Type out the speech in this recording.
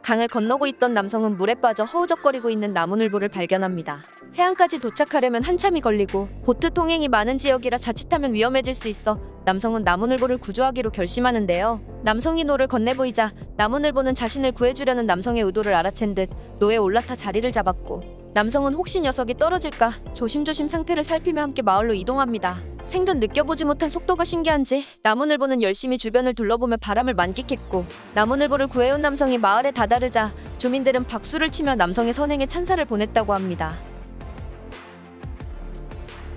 강을 건너고 있던 남성은 물에 빠져 허우적거리고 있는 나무늘보를 발견합니다. 해안까지 도착하려면 한참이 걸리고 보트 통행이 많은 지역이라 자칫하면 위험해질 수 있어 남성은 나무늘보를 구조하기로 결심하는데요. 남성이 노를 건네보이자 나무늘보는 자신을 구해주려는 남성의 의도를 알아챈 듯 노에 올라타 자리를 잡았고, 남성은 혹시 녀석이 떨어질까 조심조심 상태를 살피며 함께 마을로 이동합니다. 생전 느껴보지 못한 속도가 신기한지 나무늘보는 열심히 주변을 둘러보며 바람을 만끽했고, 나무늘보를 구해온 남성이 마을에 다다르자 주민들은 박수를 치며 남성의 선행에 찬사를 보냈다고 합니다.